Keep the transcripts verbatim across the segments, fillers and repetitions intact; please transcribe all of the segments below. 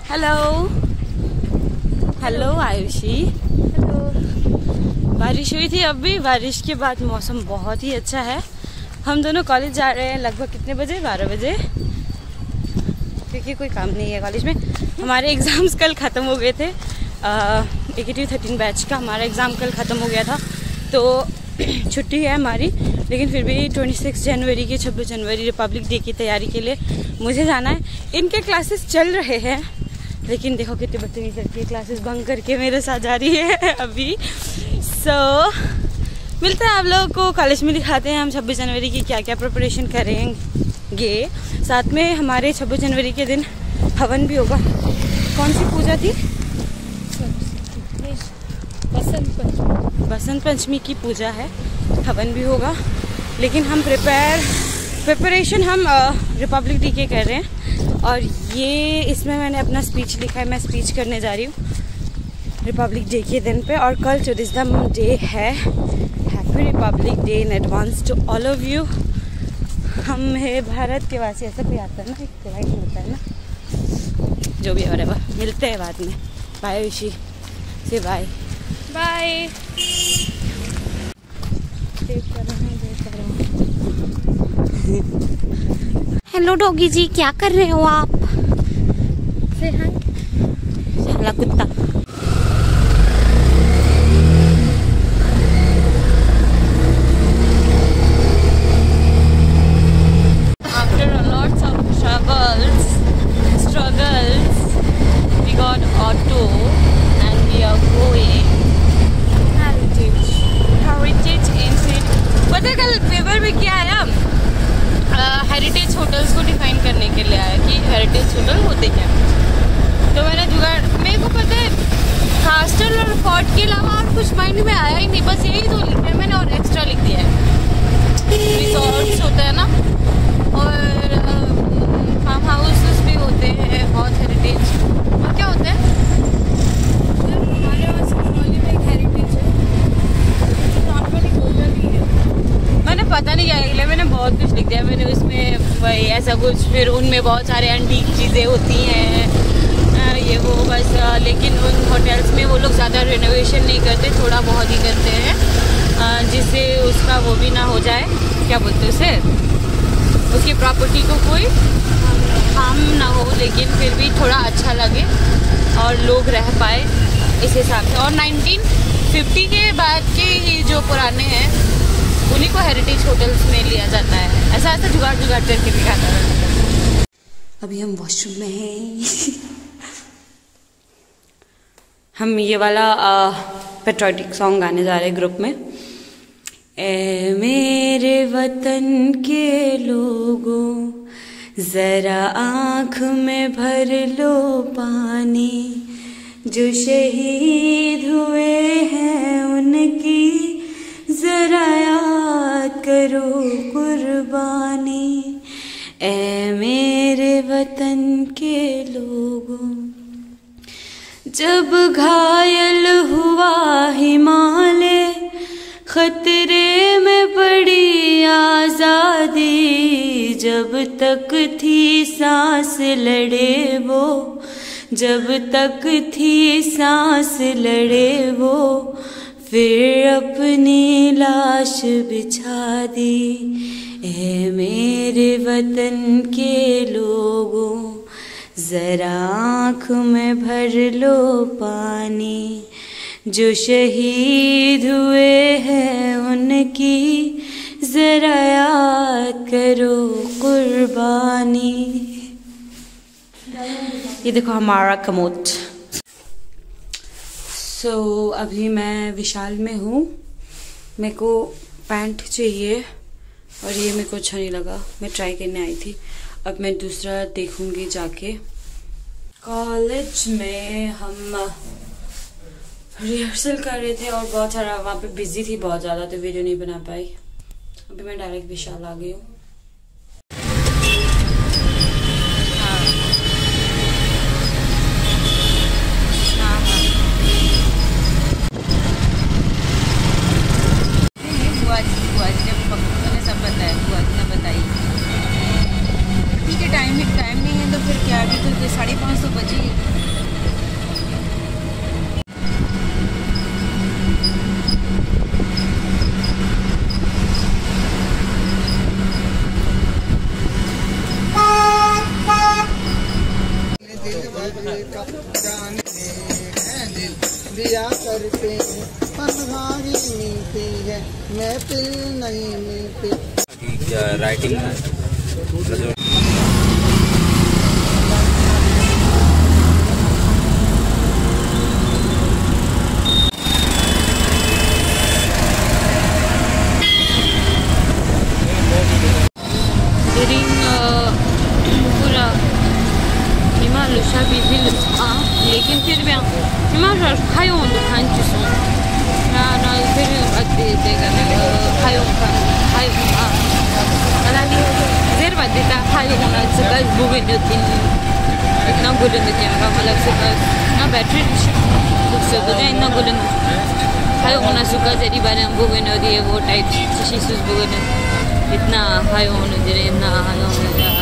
Hello hello Ayushi. Hello. बारिश हुई थी, अभी बारिश के बाद मौसम बहुत ही अच्छा है। हम दोनों कॉलेज जा रहे हैं लगभग कितने बजे? बारह बजे, क्योंकि कोई काम नहीं है कॉलेज में। हमारे एग्ज़ाम्स कल ख़त्म हो गए थे। एकेटिव थर्टीन बैच का हमारा एग्ज़ाम कल ख़त्म हो गया था, तो छुट्टी है हमारी। लेकिन फिर भी छब्बीस जनवरी की छब्बीस जनवरी रिपब्लिक डे की तैयारी के लिए मुझे जाना है। इनके क्लासेस चल रहे हैं, लेकिन देखो कितनी बदतमीज़ी करके क्लासेस बंक करके मेरे साथ जा रही है अभी। सो so, मिलते हैं आप लोगों को कॉलेज में, दिखाते हैं हम छब्बीस जनवरी की क्या क्या प्रिपरेशन करेंगे। साथ में हमारे छब्बीस जनवरी के दिन हवन भी होगा। कौन सी पूजा थी? बसंत पंचमी। बसंत पंचमी की पूजा है, हवन भी होगा। लेकिन हम प्रिपेयर प्रिपरेशन हम रिपब्लिक डे के कर रहे हैं। और ये इसमें मैंने अपना स्पीच लिखा है, मैं स्पीच करने जा रही हूँ रिपब्लिक डे के दिन पे। और कल टूरिज्म डे है। Happy republic day in advance to all of you. हम है भारत के वासी, ऐसा कोई आता है ना, एक फ्लाइट होता है ना, जो भी है वह मिलते हैं बाद में। बाय विशी से bye bye. Hello doggy ji, क्या कर रहे हो आप? से हाय। साला कुत्ता। After lots of struggles, struggles, we got auto and we are going Heritage. Heritage Institute. पता है कल पेपर में क्या आया? हेरिटेज होटल्स को डिफाइन करने के लिए आया कि हेरिटेज होटल होते क्या। तो मैंने जुगाड़, मेरे को पता है हॉस्टल और फोर्ट के अलावा और कुछ माइंड में आया ही नहीं, बस यही दो लिखे मैंने और एक्स्ट्रा लिख दिया है। रिसोर्ट्स होता है ना, और फार्म हाउसेस भी होते हैं बहुत हेरिटेज। और क्या होता है? हमारे पास सिंगरौली में एक हेरिटेज है, नॉर्मली होटल ही है। मैंने पता नहीं क्या लिया, मैंने बहुत कुछ लिख दिया मैंने उसमें, वही ऐसा कुछ। फिर उनमें बहुत सारे एंटीक चीज़ें होती हैं, ये वो बस। लेकिन उन होटल्स में वो लोग ज़्यादा रिनोवेशन नहीं करते, थोड़ा बहुत ही करते हैं, जिससे उसका वो भी ना हो जाए, क्या बोलते हैं उसे, उसकी प्रॉपर्टी को कोई हार्म ना हो, लेकिन फिर भी थोड़ा अच्छा लगे और लोग रह पाए इस हिसाब से। और नाइनटीन फिफ्टी के बाद के जो पुराने हैं उन्हीं को हेरिटेज होटल्स में लिया जाता है। ऐसा ऐसा जुगाड़ जुगाड़ करके दिखाता है। अभी हम वॉशरूम में हैं। हम ये वाला पेट्रियोटिक सॉन्ग गाने जा रहे हैं ग्रुप में। ए मेरे वतन के लोगों, जरा आँख में भर लो पानी, जो शहीद हुए हैं उनकी जरा याद करो कुर्बानी। ए मेरे वतन के लोगों, जब घायल हुआ हिमालय, खतरे में पड़ी आजादी, जब तक थी सांस लड़े वो, जब तक थी सांस लड़े वो, फिर अपनी लाश बिछा दी। ए मेरे वतन के लोगों, जरा आँख में भर लो पानी, जो शहीद हुए हैं उनकी जरा याद करो कुर्बानी। ये देखो हमारा कमोट। सो so, अभी मैं विशाल में हूँ। मेरे को पैंट चाहिए और ये मेरे को अच्छा नहीं लगा, मैं ट्राई करने आई थी। अब मैं दूसरा देखूंगी जाके। कॉलेज में हम रिहर्सल कर रहे थे और बहुत सारा वहाँ पे बिजी थी बहुत ज़्यादा, तो वीडियो नहीं बना पाई। अभी मैं डायरेक्ट विशाल आ गई हूँ। टाइम टाइम नहीं है तो फिर क्या, अभी तो साढ़े पाँच सौ बजे दिल भर का जानते हैं दिल दिया करते हैं तन्हाई मिलती है महफिल नहीं मिलती। राइटिंग पूरा हिमालय भी लेकिन फिर भी हिमालय खायो दुकान की सुन ना फिर खायो खायो zeer wat dit daar ga je gewoon uit zijn bus boeken dat in ik nou goed in de gym ga maar zijn bus nou battery boek से तो जाए ना बोले ga je gewoon सुका जरी बारे हम बोगे ना दिए वो टाइप शीशी सुस बोगे ना इतना हाई होने जरे इतना हाई होने जरा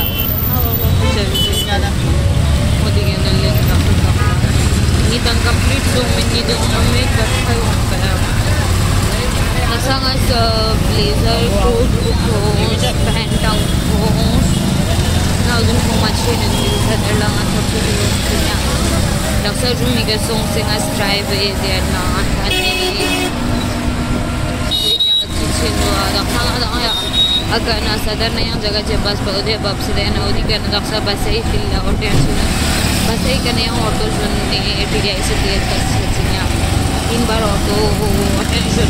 मोदी के अंदर ले ना ini dan complete so many do में कट्ठा होता है sangat blazer coat coat pant out coat now dun ko machin ni sa lang at so niya nasa room ni song sing as drive there na ani kitchen wa da khana da ya agar na sadar na yang jaga je bas pade bab se dena odi karna daksa bas ei tilla auto bas ei kane auto junne eti se clear kar saktinya तीन बार auto attention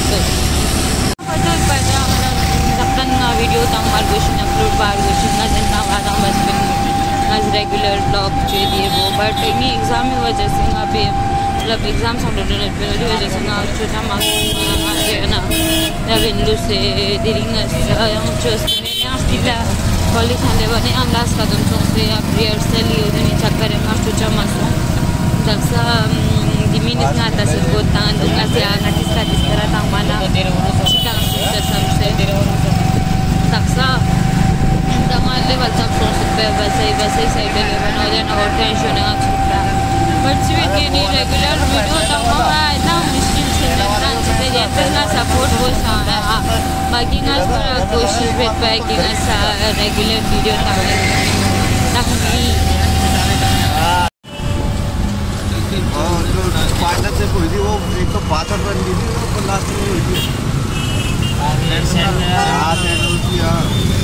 video तमार गोशन upload बार गोशन ना जना वादा बस आज रेगुलर ब्लॉग चाहिए वो बट इन्हीं एग्ज़ाम की वजह से ना पे मतलब एग्ज़ाम सब लोगों ने की वजह से ना छोटा मार्क्स है ना जब इंडो से दिरिंग मैंने आज दिला कॉलेज आने वाले अंदाज का तुम सोचते आप रिहर्सल ही उधर नहीं चक्कर है ना छोटा मासो Daksha diminis nga ta sagot ang dunga siya artista artista tang mana chika sister samse taksa tama level tap so सकते हैं वैसे ही वैसे ही साइड ले बना जाना और टेंशन है छुट्टा बट स्वीट के नहीं रेगुलर वीडियो तमा इतना मुश्किल से ना जितने जाते ना सपोर्ट वो सारा बाकी ना कोशिश बेट पाए कि ना सा रेगुलर वीडियो तमा ताकि और जो पार्टनर से हुई थी वो एक तो बासठ रन दी थी वो लास्ट में हुई थी।